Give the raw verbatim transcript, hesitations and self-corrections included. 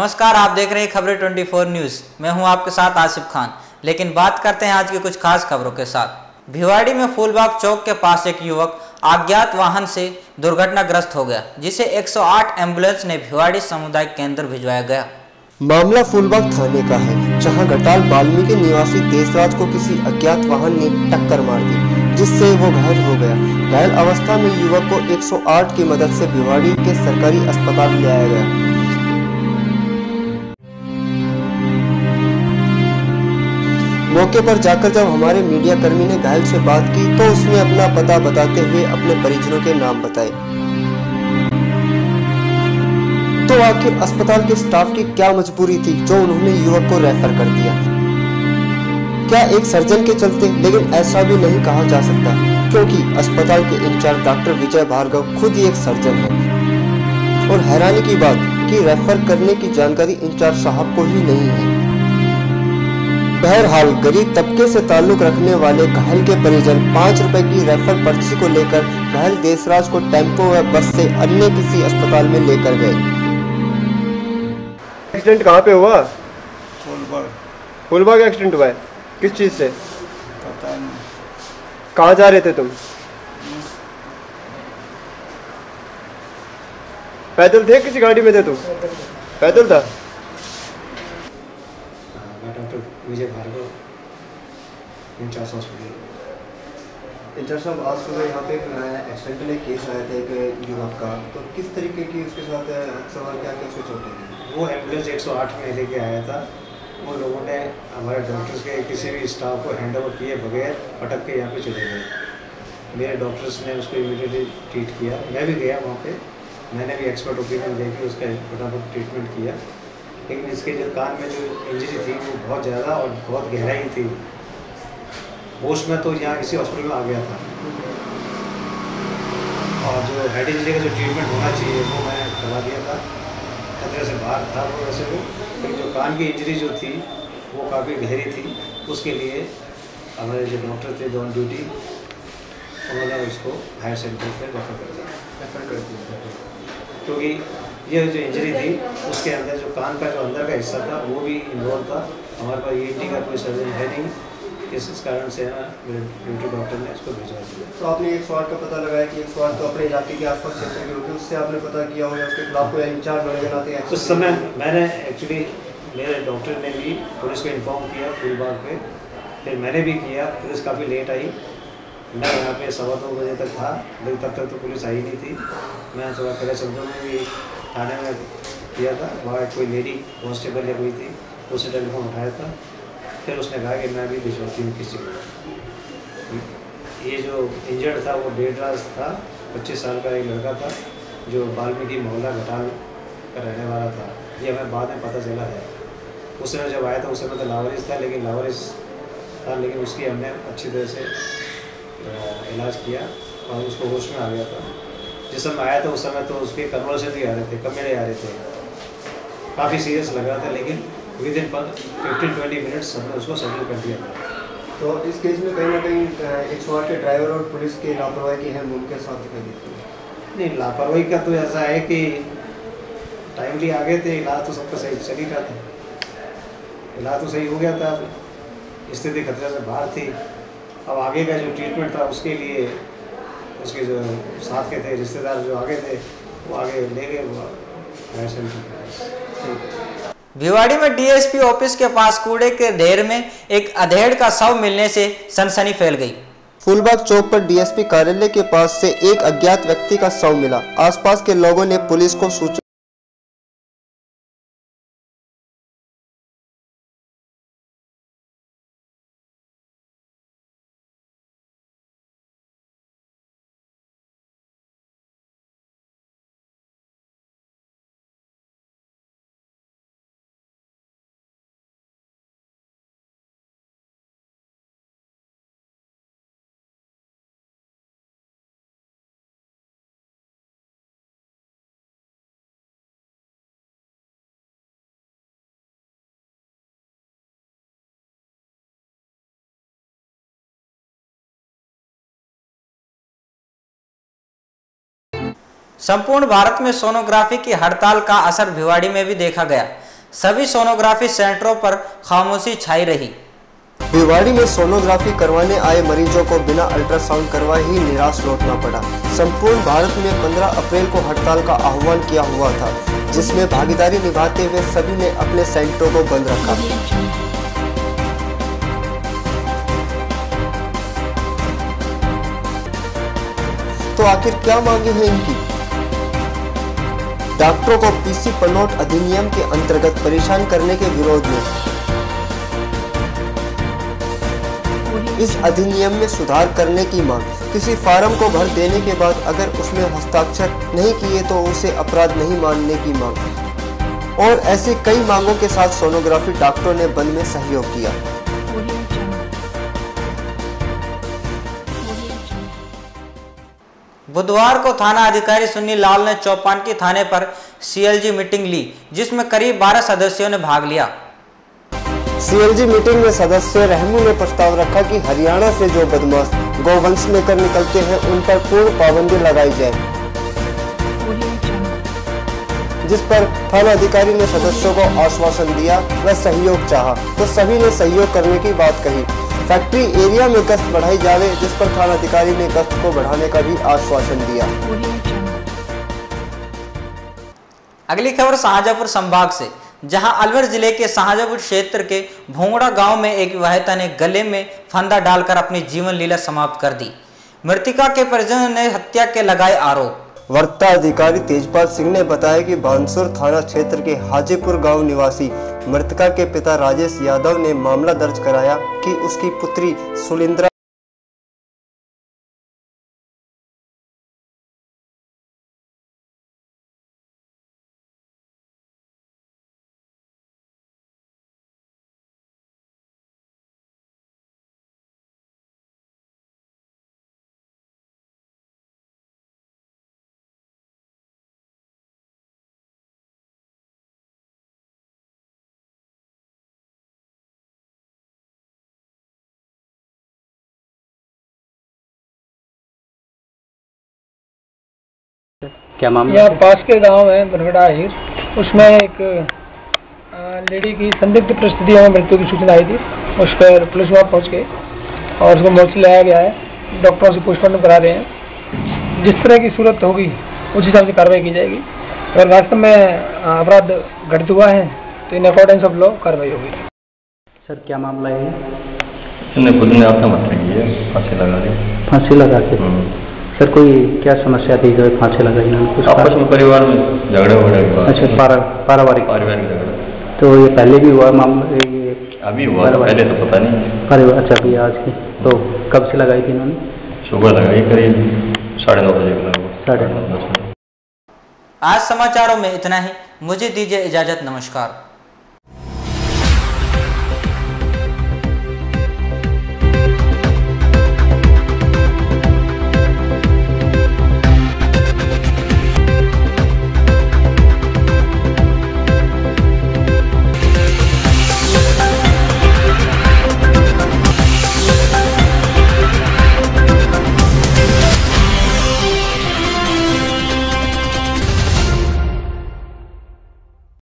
नमस्कार, आप देख रहे हैं खबरें चौबीस न्यूज़। मैं हूं आपके साथ आसिफ खान। लेकिन बात करते हैं आज की कुछ खास खबरों के साथ। भिवाड़ी में फूलबाग चौक के पास एक युवक अज्ञात वाहन से दुर्घटनाग्रस्त हो गया, जिसे एक सौ आठ एम्बुलेंस ने भिवाड़ी सामुदायिक केंद्र भिजवाया गया। मामला फूलबाग थाने का है, जहां घटाल वाल्मीकि निवासी देशराज को किसी अज्ञात वाहन ने टक्कर मार दी, जिससे वो घायल हो गया। घायल अवस्था में युवक को एक सौ आठ की मदद से भिवाड़ी के सरकारी अस्पताल ले आया गया। मौके पर जाकर जब हमारे मीडिया कर्मी ने घायल से बात की तो उसने अपना पता बताते हुए अपने परिजनों के नाम बताए। तो आखिर अस्पताल के स्टाफ की क्या मजबूरी थी जो उन्होंने युवक को रेफर कर दिया? क्या एक सर्जन के चलते? लेकिन ऐसा भी नहीं कहा जा सकता, क्योंकि अस्पताल के इंचार्ज डॉक्टर विजय भार्गव खुद ही एक सर्जन है। और हैरानी की बात कि रेफर करने की जानकारी इंचार्ज साहब को ही नहीं है। बहरहाल गरीब तबके से ताल्लुक रखने वाले घायल के परिजन पाँच रुपए की रेफर पर्ची को लेकर घायल देशराज को टेम्पो व बस से अन्य किसी अस्पताल में लेकर गए। एक्सीडेंट कहाँ पे हुआ? फूलबाग। फूलबाग एक्सीडेंट हुआ है? किस चीज से? पता नहीं। कहाँ जा रहे थे तुम? पैदल थे, किसी गाड़ी में थे तुम? पैदल था। Doctor Vijay Bhargava, incharge hospital. Incharge साहब, आज सुबह यहाँ पे एक्सीडेंट में केस आया था एक युवक का, तो किस तरीके की उसके साथ सवाल क्या क्या सोच होते हैं? वो एम्बुलेंस एक सौ आठ में लेके आया था। वो लोगों ने हमारे डॉक्टर्स के किसी भी स्टाफ को हैंड ओवर किए बगैर पटक के यहाँ पे चले गए। मेरे डॉक्टर्स ने उसको इमीडिएटली ट्रीट किया। मैं भी गया वहाँ पे, मैंने भी एक्सपर्ट ओपिनियन दे के उसका फटाफट ट्रीटमेंट किया। लेकिन इसके जो कान में जो इंजरी थी वो बहुत ज़्यादा और बहुत गहराई थी। होश में तो यहाँ किसी हॉस्पिटल में आ गया था, और जो हेड इंजरी का जो ट्रीटमेंट होना चाहिए वो मैंने करवा दिया था। खतरे से बाहर था वो वैसे वो, लेकिन जो कान की इंजरी जो थी वो काफ़ी गहरी थी। उसके लिए हमारे जो डॉक्टर थे ऑन ड्यूटी, उन्होंने उसको हायर सेंटर पर रेफर कर दिया रेफर कर दिया क्योंकि ये जो इंजरी थी उसके अंदर जो कान का जो अंदर का हिस्सा था वो भी इन्वॉल्व था। हमारे पास ई एन टी का कोई सर्जन है नहीं, इस कारण से ना ड्यूटी डॉक्टर ने इसको भिजवा दिया। तो आपने एक सौ आठ का पता लगाया कि एक सौ आठ तो अपने इलाके के आसपास क्षेत्र की होगी, उससे आपने पता किया होगा उसके खिलाफ कोई इंचार्ज होने के नाते? उस समय मैंने एक्चुअली मेरे डॉक्टर ने भी पुलिस को इन्फॉर्म किया फूलबाग पे, फिर मैंने भी किया। पुलिस काफ़ी लेट आई, मैं यहाँ पे सवा दो बजे तक था, लेकिन तब तक तो पुलिस आई नहीं थी। मैं थोड़ा पहले शब्दों में भी थाने में किया था, वहाँ कोई लेडी कांस्टेबल या कोई थी, उसने टेलीफोन उठाया था। फिर उसने कहा कि मैं भी भिजवाती हूँ किसी को। ये जो इंजर्ड था वो डेढ़ था, पच्चीस साल का एक लड़का था जो वाल्मीकि मोहल्ला घटाल का रहने वाला था। ये हमें बाद में पता चला है। उस समय जब आया था उस समय तो लावारिस था, लेकिन लावारिस था लेकिन उसकी हमने अच्छी तरह से इलाज किया और उसको होश में आ गया था। जिस समय आया था उस समय तो उसके कन्वर्सन भी आ रहे थे, कमेरे आ रहे थे, काफ़ी सीरियस लग रहा था, लेकिन within fifteen twenty minutes हमने उसको सेटल कर दिया था। तो इस केस में कहीं ना कहीं एक सौ आठ के ड्राइवर और पुलिस की लापरवाही की अहम भूमिका साथ दिखाई देती है। नहीं, लापरवाही का तो ऐसा है कि टाइमली आ गए थे, इलाज तो सबका सही चल ही रहा था, इलाज तो सही हो गया था, स्थिति खतरे से बाहर थी। अब आगे का जो ट्रीटमेंट था उसके लिए उसके जो साथ के थे रिश्तेदार जो आगे थे वो आगे ले गए वो हायर सेंटर। भिवाड़ी में डी एस पी ऑफिस के पास कूड़े के ढेर में एक अधेड़ का शव मिलने से सनसनी फैल गई। फूलबाग चौक पर डी एस पी कार्यालय के पास से एक अज्ञात व्यक्ति का शव मिला। आसपास के लोगों ने पुलिस को सूचित संपूर्ण भारत में सोनोग्राफी की हड़ताल का असर भिवाड़ी में भी देखा गया। सभी सोनोग्राफी सेंटरों पर खामोशी छाई रही। भिवाड़ी में सोनोग्राफी करवाने आए मरीजों को बिना अल्ट्रासाउंड करवाए ही निराश लौटना पड़ा। संपूर्ण भारत में पंद्रह अप्रैल को हड़ताल का आह्वान किया हुआ था, जिसमें भागीदारी निभाते हुए सभी ने अपने सेंटरों को बंद रखा। तो आखिर क्या मांगे हैं इनकी? डॉक्टरों को पीसी पनोट अधिनियम के अंतर्गत परेशान करने के विरोध में इस अधिनियम में सुधार करने की मांग। किसी फार्म को भर देने के बाद अगर उसमें हस्ताक्षर नहीं किए तो उसे अपराध नहीं मानने की मांग। और ऐसी कई मांगों के साथ सोनोग्राफी डॉक्टरों ने बंद में सहयोग किया। बुधवार को थाना अधिकारी सुनील लाल ने चौपान की थाने पर सीएलजी मीटिंग ली, जिसमें करीब बारह सदस्यों ने भाग लिया। सीएलजी मीटिंग में सदस्य रहमू ने प्रस्ताव रखा कि हरियाणा से जो बदमाश गोवंश लेकर निकलते हैं उन पर पूर्ण पाबंदी लगाई जाए, जिस पर थाना अधिकारी ने सदस्यों को आश्वासन दिया व सहयोग चाहा तो सभी ने सहयोग करने की बात कही। फैक्ट्री एरिया में गश्त बढ़ाई जावे, जिस पर थाना अधिकारी ने गश्त को बढ़ाने का भी आश्वासन दिया। अगली खबर शाहजहांपुर संभाग से, जहां अलवर जिले के शाहजहांपुर क्षेत्र के भोंगड़ा गांव में एक विवाहिता ने गले में फंदा डालकर अपनी जीवन लीला समाप्त कर दी। मृतका के परिजनों ने हत्या के लगाए आरोप। वरिष्ठ अधिकारी तेजपाल सिंह ने बताया कि बानसूर थाना क्षेत्र के हाजीपुर गांव निवासी मृतका के पिता राजेश यादव ने मामला दर्ज कराया कि उसकी पुत्री सुलिंद्रा क्या मामला? यहाँ पास के गांव है बरगड़ा हिर, उसमें एक लेडी की संदिग्ध परिस्थितियों में मृत्यु की सूचना आई थी। उस पर पुलिस वहाँ पहुँच गई और उसको मोर्चे लाया गया है। डॉक्टरों से पोस्टमार्टम करा रहे हैं। जिस तरह की सूरत होगी उस हिसाब से कार्रवाई की जाएगी। अगर वास्तव में अपराध घटित हुआ है तो इन अकॉर्डेंस ऑफ लॉ कार्रवाई होगी। सर क्या मामला है? इसने खुद ने आत्महत्या की है, फांसी लगा दी। फांसी लगा के? सर कोई क्या समस्या थी जो फांसी लगाई इन्होंने? कुछ आपस में परिवार में झगड़ा वगड़ा की बात। अच्छा, पारा पारिवारिक पारिवारिक झगड़ा। तो ये पहले भी हुआ मामला? ये अभी हुआ, पहले तो पता नहीं। परिवार अच्छा भी आज की। तो कब से लगाई थी इन्होंने? सुबह लगाई करीब साढ़े नौ बजे के। साढ़े नौ। आज समाचारों में इतना ही। मुझे दीजिए इजाजत। नमस्कार।